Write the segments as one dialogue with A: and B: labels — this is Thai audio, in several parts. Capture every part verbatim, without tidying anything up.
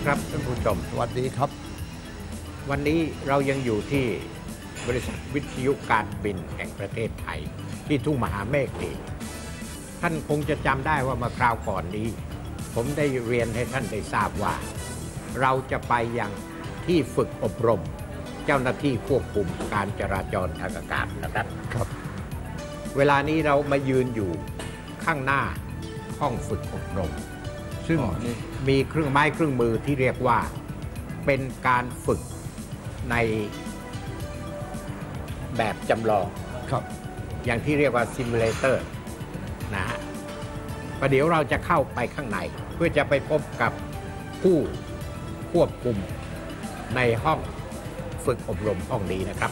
A: ครับท่านผู้ชม
B: สวัสดีครับ
A: วันนี้เรายังอยู่ที่บริษัทวิทยุการบินแห่งประเทศไทยที่ทุ่งมหาเมฆนี่ท่านคงจะจำได้ว่าเมื่อคราวก่อนนี้ผมได้เรียนให้ท่านได้ทราบว่าเราจะไปยังที่ฝึกอบรมเจ้าหน้าที่ควบคุมการจราจรทางอากาศนะครับ
B: ครับ
A: เวลานี้เรามายืนอยู่ข้างหน้าห้องฝึกอบรมซึ่งมีเครื่องไม้เครื่องมือที่เรียกว่าเป็นการฝึกในแบบจำลอง
B: ครับ
A: อย่างที่เรียกว่าซิมูเลเตอร์นะฮะประเดี๋ยวเราจะเข้าไปข้างในเพื่อจะไปพบกับผู้ควบคุมในห้องฝึกอบรมห้องนี้นะครับ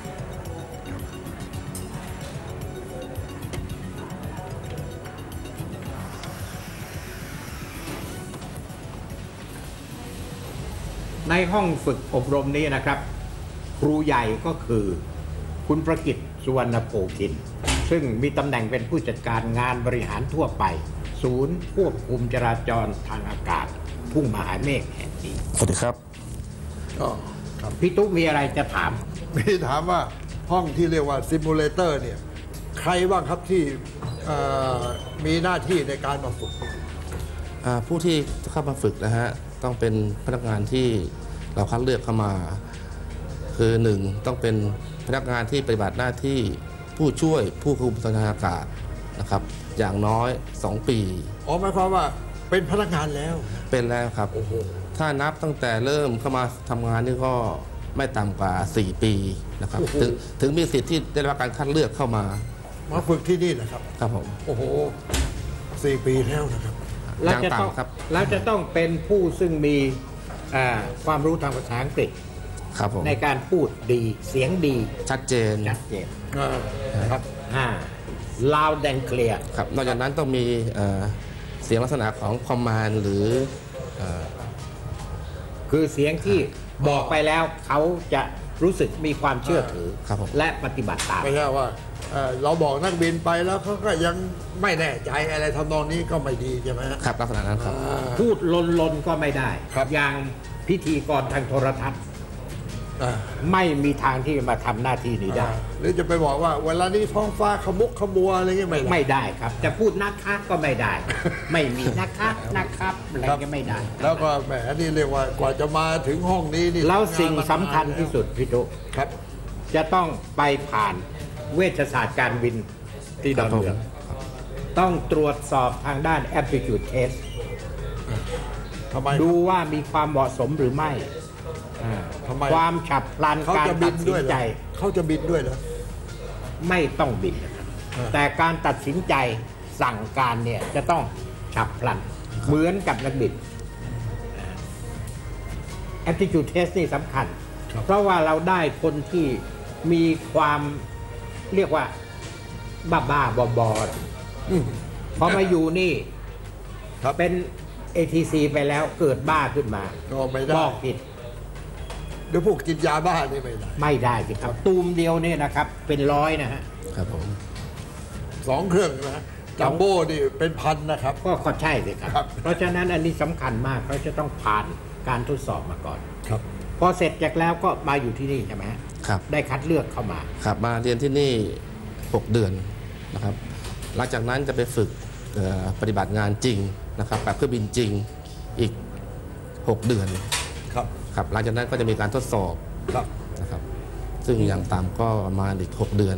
A: ในห้องฝึกอบรมนี้นะครับครูใหญ่ก็คือคุณประกิต สุวรรณโภคินซึ่งมีตำแหน่งเป็นผู้จัดการงานบริหารทั่วไปศูนย์ควบคุมจราจรทางอากาศทุ่งมหาเมฆแห่งนี้
C: สวัสดีครับ
B: ก็ครับ
A: พี่ตุ๊กมีอะไรจะถาม
B: มีถามว่าห้องที่เรียกว่าซิมูเลเตอร์เนี่ยใครบ้างครับที่มีหน้าที่ในการมาฝึก
C: ผู้ที่เข้ามาฝึกนะฮะต้องเป็นพนักงานที่เราคัดเลือกเข้ามาคือหนึ่งต้องเป็นพนักงานที่ปฏิบัติหน้าที่ผู้ช่วยผู้ควบคุมทางอากาศนะครับอย่างน้อยสองปี
B: อ๋อหมายความว่าเป็นพนักงานแล้ว
C: เป็นแล้วครับถ้านับตั้งแต่เริ่มเข้ามาทำงานนี่ก็ไม่ต่ำกว่าสี่ปีนะครับถึงถึงมีสิทธิ์ที่ได้รับการคัดเลือกเข้ามา
B: มาฝึกที่นี่นะครับ
C: ครับผม
B: โอ้โหสี่ปีแล้วนะครับ
A: เราจะต้องเราจะต้องเป็นผู้ซึ่งมีความรู้ทางภาษาอังกฤษในการพูดดีเสียงดี
C: ชัดเจน
A: ชัดเจนครับลาวแดงเคลียร์
C: ครับนอกจากนั้นต้องมีเสียงลักษณะของคอมมานด์หรือ
A: คือเสียงที่บอกไปแล้วเขาจะรู้สึกมีความเชื่อถือและปฏิบัติตาม
B: ไม่ใช่ว่าเราบอกนักบินไปแล้วเขาก็ยังไม่แน่ใจอะไรทำนองนี้ก็ไม่ดีใช่ไหม
C: ครับลักษณะนั้นครับ
A: พูดลนๆก็ไม่ได้อย่างพิธีกรทางโทรทัศน์ไม่มีทางที่จะมาทำหน้าที่นี้ได้
B: หรือจะไปบอกว่าเวลานี้ท้องฟ้าขมุกขมัวอะไรเงี้ยไม่
A: ไม่ได้ครับจะพูดนักคักก็ไม่ได้ไม่มีนักคักนักครับอะไรก็ไม่ได้
B: แล้วก็แหมนี่เรียกว่ากว่าจะมาถึงห้องนี้นี่
A: แล้วสิ่งสำคัญที่สุดพี่ตุ๊ก
B: ครับ
A: จะต้องไปผ่านเวชศาสตร์การบินที่ดอนเมืองต้องตรวจสอบทางด้าน aptitude test ดูว่ามีความเหมาะสมหรือไม่ความฉับพลันการตัดสินใจ
B: เขาจะบินด้วยเหรอ
A: ไม่ต้องบินนะครับแต่การตัดสินใจสั่งการเนี่ยจะต้องฉับพลันเหมือนกับนักบิน aptitude test นี่สำคัญเพราะว่าเราได้คนที่มีความเรียกว่าบ้าบ้าบอบอพอมาอยู่นี่เป็น เอ ที ซี ไปแล้วเกิดบ้าขึ้นมาบอกผิด
B: เดี๋ยวพวกกินยาบ้านี่ไม่ได้
A: ไม่ได้สิครับตูมเดียวเนี่ยนะครับเป็นร้อยนะฮะ
C: ครับผม
B: สองเครื่องนะจัมโบ้นี่เป็นพันนะครับ
A: ก็ก็ใช่สิครับเพราะฉะนั้นอันนี้สำคัญมากเขาจะต้องผ่านการทดสอบมาก่อน
B: ครับ
A: พอเสร็จจากแล้วก็มาอยู่ที่นี่ใช่ไหม
C: ครับ
A: ได้คัดเลือกเข้ามา
C: ครับมาเรียนที่นี่หกเดือนนะครับหลังจากนั้นจะไปฝึกปฏิบัติงานจริงนะครับแบบเครื่องบินจริงอีกหกเดือน
B: ครับ
C: ครับหลังจากนั้นก็จะมีการทดสอบนะครับซึ่งอย่างต่ำก็ประมาณอีกหกเดือน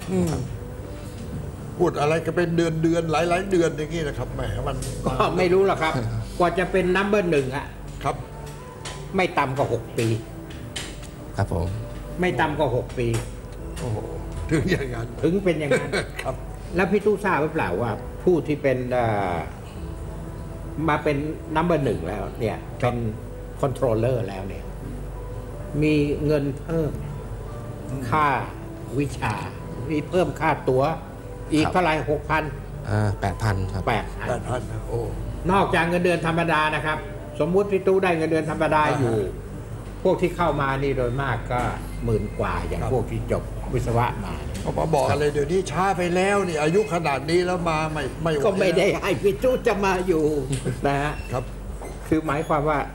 B: พูดอะไรก็เป็นเดือนเดือนหลายหลายเดือนอย่างนี้นะครับแหมมัน
A: ก็ไม่รู้หรอกครับกว่าจะเป็นนัมเบอร์หนึ่งอะ
B: ครับ
A: ไม่ต่ำกว่าหกปี
C: ครับผม
A: ไม่ต่ำกว่าหกปี
B: โอ้โหถึงอย่างนั้น
A: ถึงเป็นอย่างนั้น
B: ครับ
A: แล้วพี่ตู้ทราบหรือเปล่าว่าผู้ที่เป็นมาเป็นนัมเบอร์หนึ่งแล้วเนี่ยเป็นคอนโทรลเลอร์แล้วเนี่ยมีเงินเพิ่มค่าวิชามีเพิ่มค่าตั๋วอีกเท่าไหร่หกพัน
C: อ่าแปดพันครับ
A: แปด
B: แปดพันโอ้
A: นอกจากเงินเดือนธรรมดานะครับสมมุติพี่ตู้ได้เงินเดือนธรรมดาอยู่พวกที่เข้ามานี่โดยมากก็หมื่นกว่าอย่างพวกที่จบวิศวะมา
B: เขาบอกอะไรเดี๋ยวนี้ช้าไปแล้วนี่อายุขนาดนี้แล้วมาไม่ไม่
A: ก็ไม่ได้ให้พี่ตู้จะมาอยู่นะฮะ
B: ครับ
A: คือหมายความว่า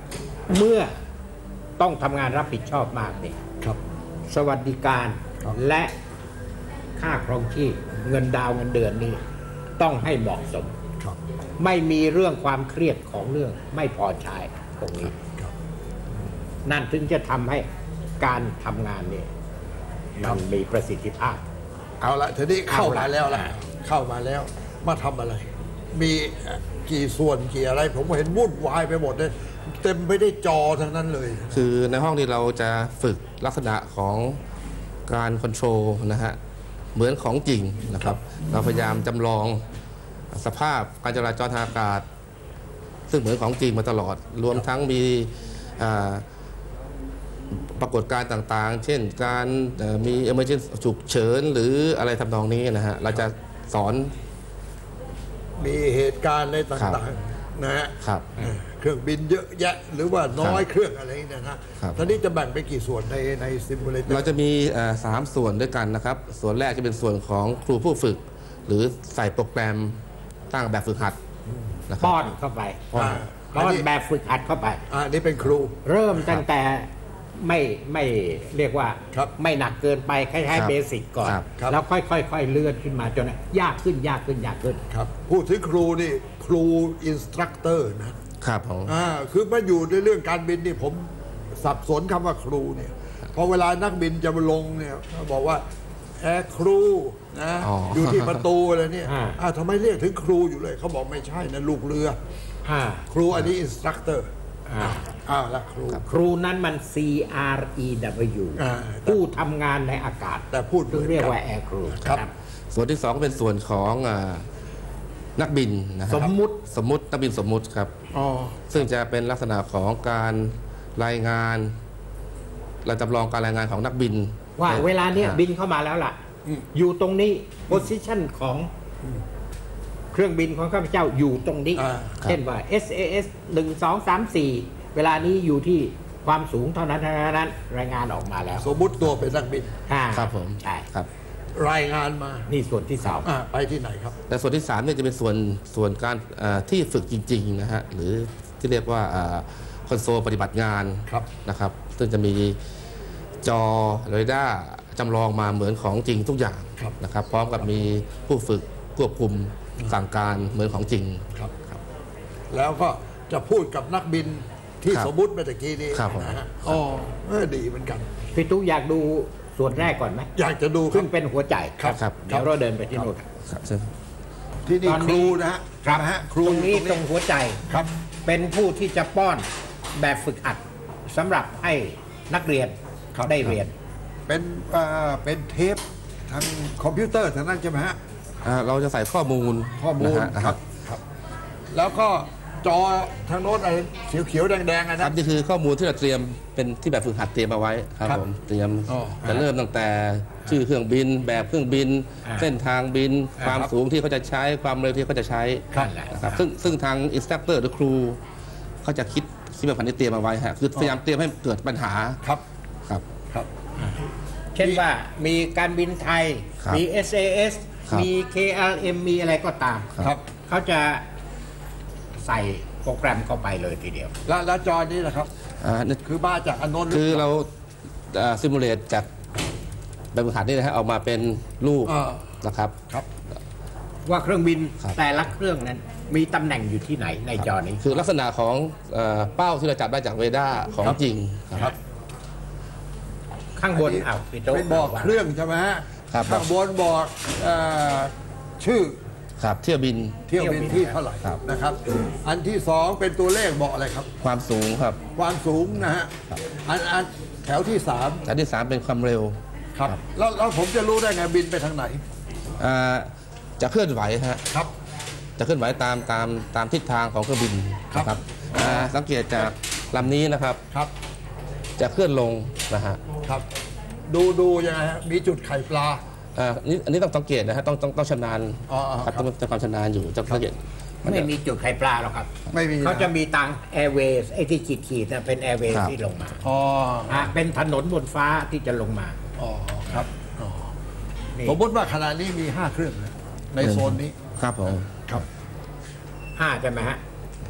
A: เมื่อต้องทำงานรับผิดชอบมากเนี่ย
B: ครับ
A: สวัสดิการ
B: ครับ
A: และค่าครองชีพเงินดาวเงินเดือนนี่ต้องให้เหมาะสม
B: ครับ
A: ไม่มีเรื่องความเครียดของเรื่องไม่พอใช้ตรงนี้
B: ครับ
A: นั่นถึงจะทำให้การทำงานเนี่ยมันมีประสิทธิภาพ
B: เอาละทีนี้เข้ามาแล้วล่ะ
A: เอาละ
B: เข้ามาแล้วมาทำอะไร มีกี่ส่วนกี่อะไร ผมเห็นวุ่นวายไปหมดเลยเต็มไปได้วยจอทั้งนั้นเลย
C: คือในห้องนี้เราจะฝึกลักษณะของการคอนโทรลนะฮะเหมือนของจริงนะครับ เราพยายามจำลองสภาพการจราจรทางอากาศ ซึ่งเหมือนของจริงมาตลอด รวมทั้งมีอ่าปรากฏการณ์ต่างๆ เช่นการเอ่อมี emergency ฉุกเฉินหรืออะไรทำนองนี้นะฮะเราจะสอน
B: มีเหตุการณ์ในต
C: ครับ
B: ่างๆนะฮะ
C: ครับ
B: เครื่องบินเยอะแยะ หรือว่าน้อยเครื่องอะไรเนี่ยนะ
C: ครั
B: ฮะ
C: บ
B: ตอนนี้จะแบ่งไปกี่ส่วนในในซิมูเลเตอร์
C: เราจะมีเอ่อสามส่วนด้วยกันนะครับ ส่วนแรกจะเป็นส่วนของครูผู้ฝึก หรือใส่โปรแกรมตั้งแบบฝึกหัดนะครั
A: ป้
C: บ
A: อนเข้าไป
C: ป้อน
A: ป้อนแบบฝึกหัดเข้าไป
B: อ่านี่เป็นครู
A: เริ่มตั้งแต่ไม่ไม่เรียกว่า
B: ครับ
A: ไม่หนักเกินไปคล้าย
C: ครับ
A: ๆเบสิกก่อน
C: ครับ
B: ครับ
A: แล้วค่อยๆค่อยๆเลื่อนขึ้นมาจนยากขึ้นยากขึ้นยากขึ้น
B: ครับพูดถึงครูนี่ครูอินสตรัคเตอร์นะ
C: ครับผม
B: อ่าคือมาอยู่ในเรื่องการบินนี่ผมสับสนคำว่าครูเนี่ยพอเวลานักบินจะมาลงเนี่ยเขาบอกว่าแอร์ครูนะ
C: อ๋อ
B: อยู่ที่ประตูอะไรเนี่ย
A: อ่า
B: อ่าทำไมเรียกถึงครูอยู่เลย เขาบอกไม่ใช่นะลูกเรือ
A: อ่า
B: ครูอันนี้อินสตรัคเตอร์
A: อ่า
B: อ่าละครู
A: ครูนั้นมัน C R E W
B: อ่า
A: ผู้ทำงานในอากาศ
B: แต่พูดเหมื
A: ถึ
B: อน
A: งเรียก
B: กัน
A: ว่าแอร์ครู
B: ครับ
C: ส่วนที่สองก็เป็นส่วนของอ่านักบินนะครับ
A: สมมุติ
C: สมมุตินักบินสมมุติครับ
B: อ๋อ
C: ซึ่งจะเป็นลักษณะของการรายงานเราจำลองการรายงานของนักบิน
A: ว่าเวลาเนี้ย
C: อ่
A: บินเข้ามาแล้วล่ะ อยู่ตรงนี้ position ของเครื่องบินของข้าพเจ้าอยู่ตรงนี้
B: อ่า
A: เช่นว่า เอส เอ เอส หนึ่ง สอง สาม สี่ เวลานี้อยู่ที่ความสูงเท่านั้นเท่านั้นรายงานออกมาแล้ว
B: สมมุติตัวเป็นนักบิน
A: อ่า
C: ครับผม
A: ใช่
C: ครับ
B: รายงานมา
A: นี่ส่วนที่สอง
B: อ่าไปที่ไหนครับ
C: และส่วนที่สามเนี่ยจะเป็นส่วนส่วนการอ่าที่ฝึกจริงๆนะฮะหรือที่เรียกว่าคอนโซลปฏิบัติงาน
B: ครับ
C: นะครับ ซึ่งจะมีจอเรดาร์จำลองมาเหมือนของจริงทุกอย่าง
B: ครับ
C: นะครับ พร้อมกับมีผู้ฝึกควบคุมสั่งการเหมือนของจริง
B: ครับแล้วก็จะพูดกับนักบินที่
C: ครับ
B: สมมุติเมื่อตะกี้นี้
C: ครับผม
B: นะฮะอ๋อเออดีเหมือนกัน
A: พี่ตุ๊กอยากดูส่วนแรกก่อนไหม
B: อยากจะดูครั
A: ซึ่
B: บ
A: งเป็นหัวใจ
B: ครับ
C: ครับ
A: เดี๋ยวเราเดินไปที่โน่น
C: ครับเชิญ
B: ที่นี่
A: ตอนนี้
B: ครูนะฮะ
A: ครับ
B: นะฮะครู
A: ตรงนี้
B: อยู่
A: ตรงหัวใจ
B: ครับ
A: เป็นผู้ที่จะป้อนแบบฝึกหัดสำหรับให้นักเรียน
B: ครับ
A: ได้เรียน
B: เป็นเอ่อเป็นเทปทางคอมพิวเตอร์ทางนั้นใช่ไหมฮะ
C: อ่าเราจะใส่ข้อมูล
B: ข้อมูล
C: นะฮะ
B: ครับครับ แล้วก็จอทางโน้นอะไรเขียวๆแดงๆอะ
C: ครั
B: นะ
C: บนี่คือข้อมูลที่เราเตรียมเป็นที่แบบฝึกหัดเตรียมเอาไว้ครับ
B: ครับ
C: ผมเตรียม
B: อ๋อ
C: จะเริ่มตั้งแต่ชื่อเครื่องบิน แบบเครื่องบิน
A: อ่า
C: เส้นทางบิน
A: อ่า
C: ความสูงที่เขาจะใช้ความเร็วที่เขาจะใช้
A: ครับ
C: นะครับซึ่งซึ่งทางอินสตรัคเตอร์หรือครูเขาจะคิดคิดแบบพันธุ์เตรียมเอาไว้ฮะคือพยายามเตรียมให้เกิดปัญหา
B: ครับ
C: ครับ
B: ครับ
A: เช่นว่ามีการบินไทย
C: ครับ
A: มี เอส เอ เอส
C: ครับ
A: มี เค แอล เอ็ม มีอะไรก็ตาม
B: ครับ
A: เขาจะใส่โปรแกรมเข้าไปเลยทีเดียว
B: แล้วแล้วจอนี้นะครับ
C: อ่านี่
B: คือมาจากอนนท์
C: คือเราซิมูเลตจากแบบฝึกหัดนี่นะฮะออกมาเป็นรูป
B: อ่า
C: นะครับ
B: ครับ
A: ว่าเครื่องบิน
C: ครับ
A: แต่ละเครื่องนั้น มีตำแหน่งอยู่ที่ไหนในจอนี้
C: คือลักษณะของเอ่อเป้าที่เราจับได้จากเรดาร์ของ
B: ครับ
C: จริง
B: ครับ
A: ข้างบนอ้าวพี่โต๊ะ
B: เป็นบอกเครื่องใช่ไหมฮะ
C: ครับ
B: ข้างบนบอกเอ่อชื่อ
C: ครับเที่ยวบิน
B: เที่ยวบินที่เท่าไหร่
C: ครับ
B: นะครับ อันที่สองเป็นตัวเลขบอกอะไรครับ
C: ความสูงครับ
B: ความสูงนะฮะ อันอันแถวที่สาม
C: อันที่สามเป็นความเร็ว
B: ครับแล้วแล้วผมจะรู้ได้ไงบินไปทางไหน
C: อ่าจะเคลื่อนไหวฮะ
B: ครับ
C: จะเคลื่อนไหวตามตามตามทิศทางของเครื่องบิน
B: ครับ
C: นะครับอ่าสังเกตจากลำนี้นะครับ
B: ครับ
C: จะเคลื่อนลงนะฮะ
B: ครับ ดูดูยังไงฮะมีจุดไข่ปลา
C: อ่านี่อันนี้ต้องสังเกตนะฮะต้องต้องต้องชำนาญ
B: อ๋ออ๋อ
C: ครับ
B: ครับ
C: ต้องต้องความชำนาญอยู่ต้องสังเกตน
A: ไม่
C: จะ
A: มีจุดไข่ปลาหรอกครับ
B: ไม่มี
A: เขาจะมีตังแอร์เวย์ไอ้ที่ขีดขีดๆน่ะเป็นแอร์เวย์
C: ครับ
A: ที่ลงมา
B: อ๋อ
A: อ่ะเป็นถนนบนฟ้าที่จะลงมา
B: อ๋อครับอ๋อ
A: นี่
B: สมมติว่าขณะนี้มีห้าเครื่องนะในโซนนี้
C: ครับผม
B: ครับ
A: ห้าใช่ไหมฮะ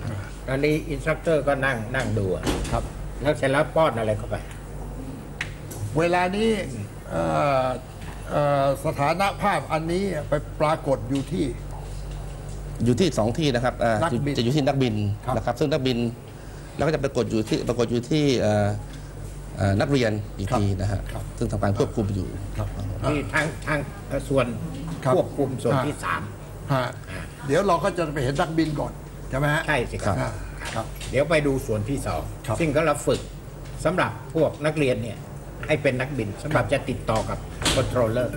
A: ตอนนี้อินสตรัคเตอร์ก็นั่งนั่งดูอะ
B: ครับ
A: แล้วเสร็จแล้วป้อนอะไรเข้าไป
B: เวลานี้เอ่อเอ่อสถานะภาพอันนี้ไปปรากฏอยู่ที่
C: อยู่ที่สองที่นะครับอ่า
B: นักบิน
C: จะอยู่ที่นักบิน
B: ครับ
C: นะครับ ซึ่งนักบินแล้วก็จะปรากฏอยู่ที่ปรากฏอยู่ที่เอ่อเอ่อนักเรียนอีกทีนะฮะซึ่งทำการควบคุมอยู่
B: ครับ
A: ที่ทางทางส่วน
B: ครับ
A: ควบคุมส่วน
B: อ่า
A: ที่สาม
B: ฮะเดี๋ยวเราก็จะไปเห็นนักบินก่อนใช่ไหมฮะ
A: ใช่สิครับ
B: อ่าครับ
A: เดี๋ยวไปดูส่วนที่สอง
B: ครับ
A: ซึ่งก็เราฝึกสำหรับพวกนักเรียนเนี่ยให้เป็นนักบินสำหรับจะติดต่อกับคอนโทรลเลอร์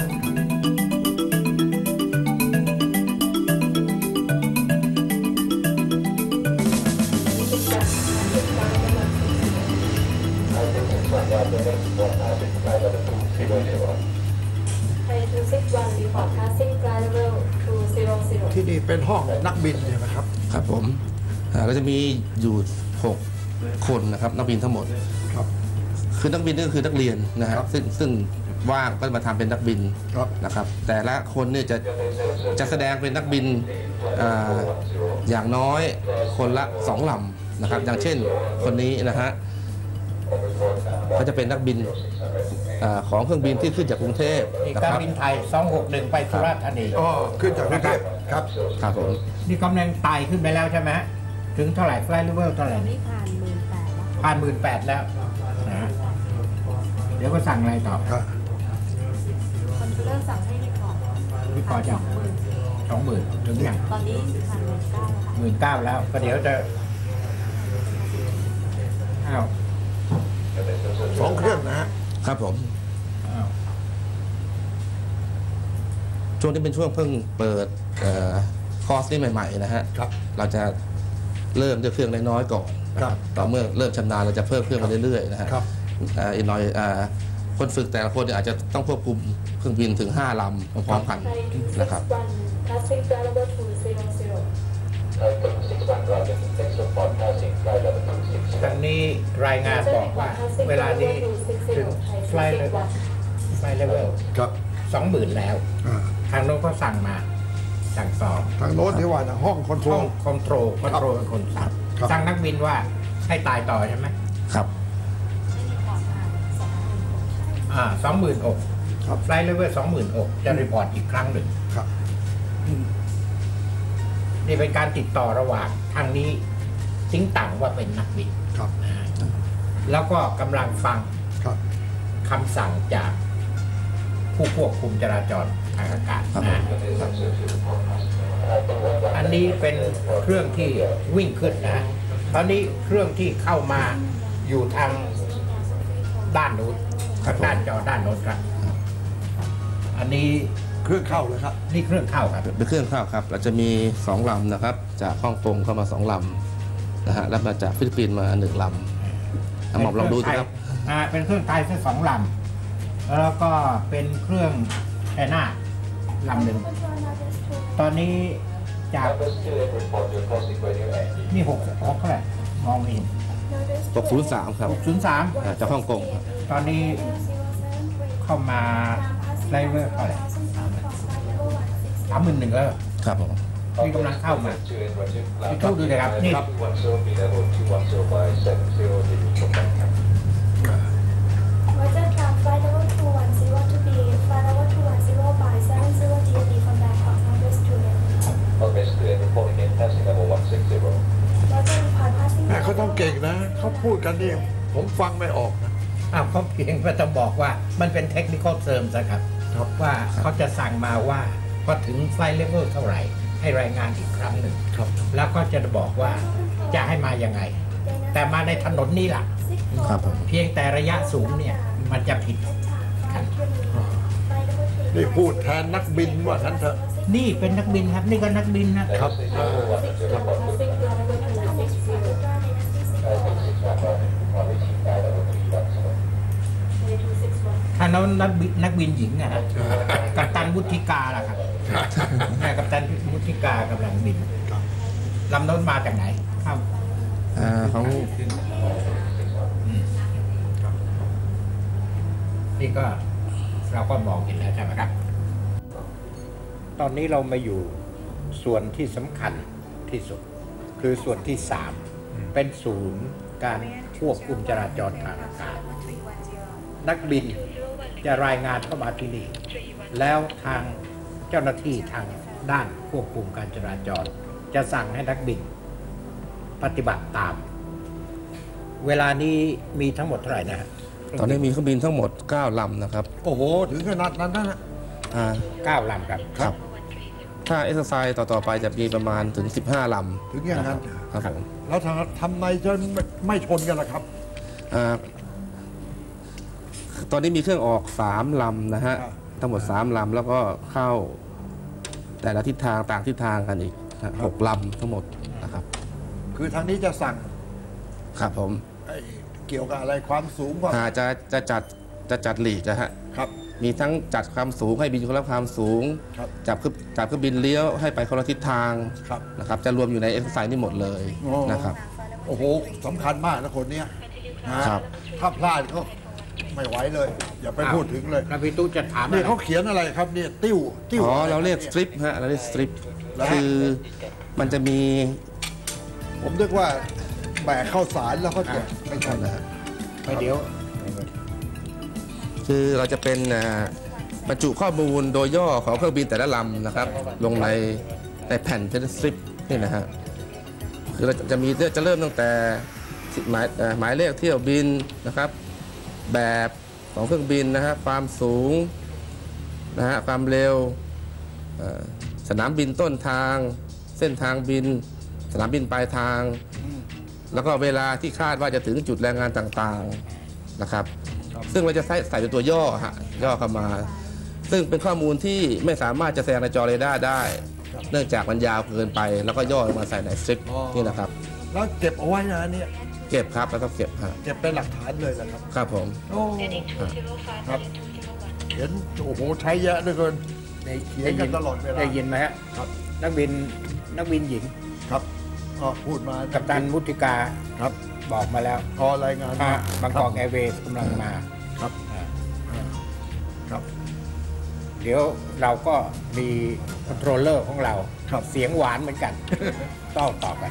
D: Flight two six one report passing flight level two zero zero
B: ที่นี่เป็นห้องนักบินใช่ไหมครับ
C: ครับผมอ่าก็จะมีอยู่หกคนนะครับนักบินทั้งหมด
B: ครับ
C: คือนักบินนี่ก็คือนักเรียนนะฮะ
B: ครับ
C: ซึ่งซึ่งว่างก็มาทำเป็นนักบิน
B: ครับ
C: นะครับ แต่ละคนเนี่ยจะจะแสดงเป็นนักบินอ่าอย่างน้อยคนละสองลำนะครับ อย่างเช่นคนนี้นะฮะเขาจะเป็นนักบินอาของเครื่องบินที่ขึ้นจากกรุงเทพ
A: นี่
C: นะ
A: การ
C: ครับ
A: บินไทยสองหกหนึ่งไปสุราษฎร์ธานี
B: อ๋อขึ้นจากกรุงเทพครับ
C: ครับผม
A: นี่กำลังไต่ขึ้นไปแล้วใช่ไหมฮะถึงเท่าไหร่ไฟล์เลเวลเท่าไหร่
D: ตอนนี้ผ่านหมื่นแปดแล้ว
A: ผ่านหมื่นแปดแล้วนะเดี๋ยวก็สั่งอะไรต่อ
B: ครับ
D: คอนโทรลเลอร์สั่งให้รีพอร์ต
A: รีพอร์ตยัง
D: สองหมื่น
A: สองหมื่นถึงยัง
D: ตอนนี้ผ่านหมื่นเก้าแล้วค่ะ
A: หมื่นเก้าแล้วก็เดี๋ยวจะอ้าว
B: สองเครื่องนะฮะ
C: ครับผม
A: อ้าว
C: ช่วงนี้เป็นช่วงเพิ่งเปิดเอ่อคอร์สนี่ใหม่ๆนะฮะ
B: ครับ
C: เราจะเริ่มด้วยเครื่องน้อยๆก่อน
B: ครับ
C: ต่อเมื่อเริ่มชำนาญเราจะเพิ่มเครื่องมาเรื่อยๆนะฮะ
B: ครับ
C: อ่าอีกหน่อยอ่าคนฝึกแต่ละคนเนี่ยอาจจะต้องควบคุมเครื่องบินถึงห้าลำพร้อมๆกัน
D: Flight two six
C: นะครับ
D: one passing flight level two zero zero
A: ทางนี้รายงานบอกว่า เวลานี้ถึงไฟล์เลไฟล์เลเวล
B: ครับ
A: สองหมื่นแล้ว
B: อ่า
A: ทางโน้นก็สั่งมา สั่งสอบ
B: ทางโน้นที่ว่านะห้องคอนโทร
A: ห้อ
B: ล
A: งคอนโทรลคอนโทรลเป็นคนสั่ง
B: ครับ
A: สั่งนักบินว่าให้ตายต่อใช่ไหม
C: ครับ
D: ให้รีพอร์ตผ่านสองหมื่นหก
A: อ่าสองหมื่นหก
B: ครับ
A: ไฟล์เลเวลสองหมื่นหกจะรีพอร์ตอีกครั้งหนึ่ง
B: ครับ
A: นี่เป็นการติดต่อระหว่างทางนี้ซิงต่างว่าเป็นนักบิน
B: ครับ
A: แล้วก็กำลังฟัง
B: ครับ
A: คำสั่งจากผู้ควบคุมจราจรทางอากาศ
C: ครับ
A: นะอันนี้เป็นเครื่องที่วิ่งขึ้นนะ ตอนนี้เครื่องที่เข้ามาอยู่ทางด้านโน้นทางด้านจอด้านโน้นครับ อันนี้
B: เครื่องเข้าเลยครับ
A: นี่เครื่องเข้าครับ
C: เป็นเครื่องเข้าครับ เราจะมีสองลำนะครับ จากฮ่องกงเข้ามาสองลำนะฮะแล้วมาจากฟิลิปปินส์มาหนึ่งลำอ่ะหมอมลองดูสิครับ
A: อ่าเป็นเครื่องไทยแค่สองลำแล้วก็เป็นเครื่องแอน่าลำหนึ่งตอนนี้จากนี่หกหกเท่าไหร่มองไม่เห็น
C: หกศูนย์สามครับ
A: หกศูนย์สาม
C: อ่าจากฮ่องกงครับ
A: ตอนนี้เข้ามาไลเวอร์เท่าไหร่สามหมื่นหนึ่งแล้ว
C: ครับผม
A: นี่กำลังเข้ามาพี่ทูดูเลยครับนี่
B: ครับ
D: Roger tram flight level two one zero to be flight level two one zero by seven zero T M E from Bangkok Congress to Roger report passing
B: แม่เขาต้องเก่งนะ เขาพูดกันนี่ผมฟังไม่ออกนะ
A: อ้าวเขาเพียงก็จะบอกว่ามันเป็นเทคนิคอลเ e ิร์มนะครับ
B: ครับ
A: ว่าเขาจะสั่งมาว่าพอถึงไฟเลเวลเท่าไหร่ ให้รายงานอีกครั้งหนึ่ง
B: ครับ
A: แล้วก็จะบอกว่าจะให้มายังไง แต่มาในถนนนี่แหละ
C: ครับผม
A: เพียงแต่ระยะสูงเนี่ย มันจะผิดกัน
B: นี่พูดแทนนักบินว่าท่านเถอะ
A: นี่เป็นนักบินครับ นี่ก็นักบินนะครับ ถ้าน้องนักบินนักบินหญิงนะฮะกัปตันวุฒิกาล่ะครับแม่กัปตันวุฒิกากำลังบิน
B: ครับ
A: ลำโน้นมาจากไหนครับ
C: อ่าของ
A: อืมนี่ก็เราก็มองเห็นแล้วใช่ไหมครับ ตอนนี้เรามาอยู่ส่วนที่สำคัญที่สุด คือส่วนที่สามเป็นศูนย์การควบคุมจราจรทางอากาศนักบินจะรายงานเข้ามาที่นี่แล้วทางเจ้าหน้าที่ทางด้านควบคุมการจราจรจะสั่งให้นักบินปฏิบัติตาม เวลานี้มีทั้งหมดเท่าไหร่นะฮะ
C: ตอนนี้มีเครื่องบินทั้งหมดเก้าลำนะครับ
B: โอ้โหถึงขนาดนั้นนะ
C: อ่า
A: เก้าลำครับ
C: ครับถ้าเอ็กซ์ไซส์ต่อๆไปจะมีประมาณถึงสิบห้าล
B: ถึงอย่างนั้น
C: ำครับผม
B: แล้วทางทำไมจะไม่ไม่ชนกันล่ะครับ
C: อ่าตอนนี้มีเครื่องออกสามลำนะฮะ
B: ครับ
C: ทั้งหมดสามลำแล้วก็เข้าแต่ละทิศทางต่างทิศทางกันอีกนะหกลำทั้งหมดนะครับ
B: คือทางนี้จะสั่ง
C: ครับผม
B: ไอ้เกี่ยวกับอะไรความสูงความ
C: อ่าจะจะจัดจะจัดหลีกนะฮะ
B: ครับ
C: มีทั้งจัดความสูงให้บินคนละความสูง
B: ครับ
C: จับเครื่องจับเครื่องบินเลี้ยวให้ไปคนละทิศทาง
B: ครับ
C: นะครับจะรวมอยู่ในเอ็กซ์ไซส์นี่หมดเลย
B: โอ้
C: นะครับ
B: โอ้โหสำคัญมากนะคนเนี้ยนะครับ ถ้าพลาดก็ไม่ไหวเลย อย่าไปพูดถึงเลย
A: แล้วพี่ตู้จะถามอะไร
B: นี่เขาเขียนอะไรครับเนี่ยติ้วติ้ว
C: อ๋อ
B: ะไ
C: เราเรียก
B: ค
C: ส
B: บ
C: ตริปฮะเราเรียกสตริป
B: แล้ว
C: คือมันจะมี
B: ผมนึกว่าแบกข้าวสารแล้วเขาจะไม่ใช่นะ
A: ไปเดี๋ยว
C: คือเราจะเป็นอ่าบรรจุข้อมูลโดยย่อของเครื่องบินแต่ละลำนะครับ ลงในในแผ่นเป็นสตริปนี่นะฮะคือเราจะมีจะเริ่มตั้งแต่หมายเอ่อหมายเลขเที่ยวบินนะครับ แบบของเครื่องบินนะฮะความสูงนะฮะความเร็วเอ่อสนามบินต้นทาง เส้นทางบิน สนามบินปลายทาง แล้วก็เวลาที่คาดว่าจะถึงจุดแรงงานต่างๆนะครับ ซึ่งเราจะใส่ใส่เป็นตัวย่อฮะย่อเข้ามา ซึ่งเป็นข้อมูลที่ไม่สามารถจะแสดงในจอเรดาร์ได้ เนื่องจากมันยาวเกินไป แล้วก็ย่อลงมาใส่ในสตริปนี่นะครับ
B: แล้วเก็บเอาไว้นะเนี่ย
C: เก็บครับแล้วก็เก็บฮะ
B: เก็บเป็นหลักฐานเลยนะครับ
C: ครับผม
B: โอ้ครับเห็นโอ้โหใช้เยอะเหลือเกินเขียนกันตลอดเวลา
A: ได้ยินไหมฮะ
B: ครับ
A: นักบินนักบินหญิง
B: ครับก็พูดมา
A: กัปตันมุติกา
B: ครับ
A: บอกมาแล้ว
B: พอรายงาน
A: ถ้า
B: มา
A: บางกอกแอร์เวย์กำลังมา
B: ครับ
A: อ่า
B: ครับ
A: เดี๋ยวเราก็มีคอนโทรลเลอร์ของเรา
B: ครับ
A: เสียงหวานเหมือนกัน ต้องต่อกัน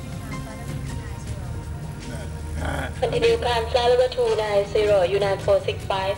E: Continue climb flight level two nine zero, U nine four six five.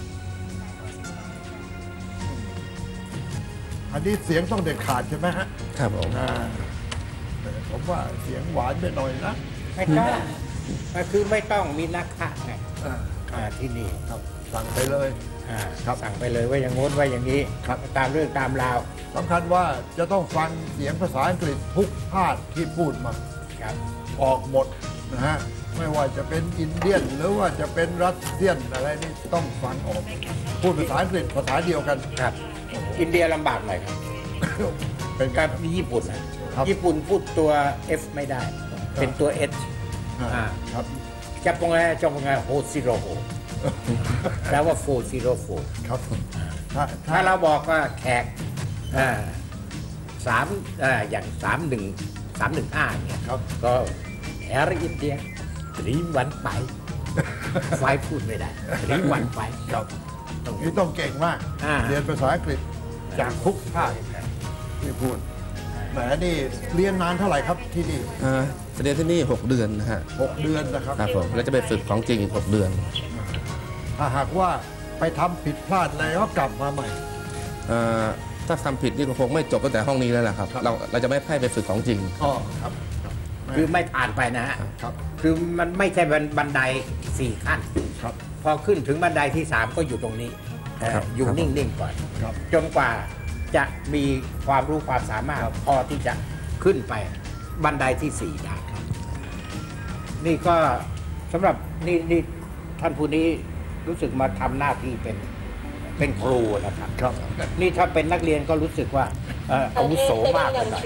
B: อันนี้เสียงต้องเด็ดขาดใช่ไหมฮะ
C: ครับผม
B: อ่าแต่ผมว่าเสียงหวานไปหน่อยนะ
A: ไม่ต้องก็คือไม่ต้องมีนักข่าไง
B: อ่า
A: อ่าที่นี่
B: ครับสั่งไปเลย
A: อ่า
B: ครับ
A: สั่งไปเลยว่าอย่างงู้นว่าอย่างนี้
B: ครับ
A: ตามเรื่องตามราว
B: สำคัญว่าจะต้องฟังเสียงภาษาอังกฤษทุกภาคที่พูดมา
A: ครับ
B: ออกหมดนะฮะไม่ว่าจะเป็นอินเดียนหรือว่าจะเป็นรัสเซียนอะไรนี่ต้องฟังออก พูดภาษาอังกฤษภาษาเดียวกัน
A: ครับ อินเดียลำบากหน่อยครับ
B: เป็น
A: กับญี่ปุ่นนะครับ ญี่ปุ่นพูดตัว F ไม่ได้ เป็นตัว H อ่า
B: ครับ
A: จะปงไงจงปงไงโฮซิโรโฮแปลว่าโฟซิโรโฟ
B: ครับถ้า
A: ถ้าเราบอกว่าแขกอ่าสามอ่าอย่างสามหนึ่งสามหนึ่งห้าเนี่ย
B: ครับ
A: ก็แอร์อินเดียรีวันไป ไฟพูดไม่ได้รีวันไป
B: ครับนี่ต้องเก่งมาก
A: อ่า
B: เรียนภาษาอังกฤษจากทุกภาคที่พูดแหมนี่เรียนนานเท่าไหร่ครับที่นี่
C: อ่าเรียนที่นี่หกเดือนนะฮะ
B: หกเดือนนะครับ
C: ครับผมแล้วจะไปฝึกของจริงอีกหกเดือน
B: ถ้าหากว่าไปทำผิดพลาดอะไรก็กลับมาใหม่
C: อ่าถ้าทำผิดนี่ก็คงไม่จบตั้งแต่ห้องนี้แล้วนะครับ
B: ครับ
C: เราเราจะไม่ให้ไปฝึกของจริง
B: อ๋อครับครับ
A: คือไม่ผ่านไปนะฮะ
B: ครับ
A: คือมันไม่ใช่บันบันไดสี่ขั้น
B: ครับ
A: พอขึ้นถึงบันไดที่สามก็อยู่ตรงนี้
C: ครับ
A: อยู่
C: ครับ
A: นิ่งๆก่อน
B: ครับ
A: จนกว่าจะมีความรู้ความสามารถพอที่จะขึ้นไปบันไดที่สี่ได้นี่ก็สำหรับนี่นี่ท่านผู้นี้รู้สึกมาทำหน้าที่เป็นเป็นครูนะครับ
B: ครับ
A: นี่ถ้าเป็นนักเรียนก็รู้สึกว่าเอ่ออาวุโสมากเลยนะ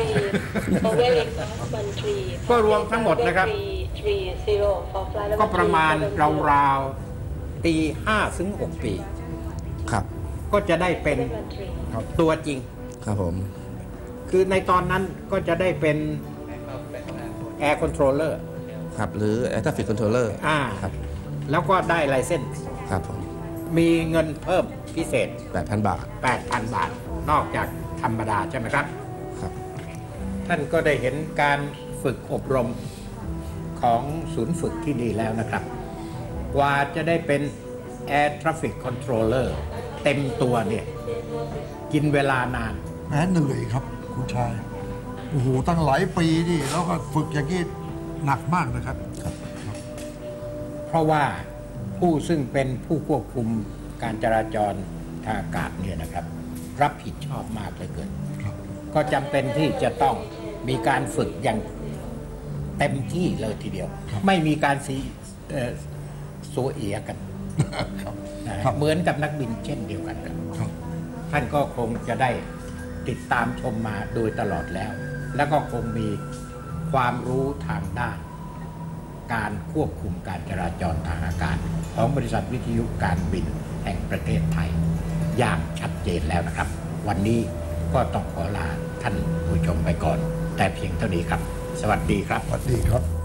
A: ก็รวมทั้งหมดนะครับ ก็ประมาณราวๆปีห้าถึงหกปี
C: ครับ
A: ก็จะได้เป็นตัวจริง
C: ครับผม
A: คือในตอนนั้นก็จะได้เป็น Air Controller
C: ครับหรือ Air Traffic Controller
A: อ่า
C: ครับ
A: แล้วก็ได้ไลเซนส์
C: ครับผม
A: มีเงินเพิ่มพิเศษ
C: แปดพันบาท
A: แปดพัน บาท นอกจากธรรมดาใช่ไหมครับ
C: ครับ
A: ท่านก็ได้เห็นการฝึกอบรมขของศูนย์ฝึกที่นี่แล้วนะครับ กว่าจะได้เป็น Air Traffic Controller เต็มตัวเนี่ยกินเวลานาน
B: แม้เหนื่อยครับคุณชายโอ้โหตั้งหลายปีนี่แล้วก็ฝึกอย่างนี้หนักมากนะครับ
A: เพราะว่าผู้ซึ่งเป็นผู้ควบคุมการจราจรทางอากาศเนี่ยนะครับ รับผิดชอบมากเหลือเกิน
B: ครับ
A: ก็จำเป็นที่จะต้องมีการฝึกอย่างเต็มที่เลยทีเดียว ไม่มีการซีเอ่อโซเอียกัน
B: ครับ
A: นะฮะ
B: ครับ
A: เหมือนกับนักบินเช่นเดียวกันครับ
B: ครับ
A: ท่านก็คงจะได้ติดตามชมมาโดยตลอดแล้ว แล้วก็คงมีความรู้ทางด้านการควบคุมการจราจรทางอากาศของบริษัทวิทยุการบินแห่งประเทศไทย อย่างชัดเจนแล้วนะครับ วันนี้ก็ต้องขอลาท่านผู้ชมไปก่อน แต่เพียงเท่านี้ครับ สวัสดีครับ
B: สวัสดีครับ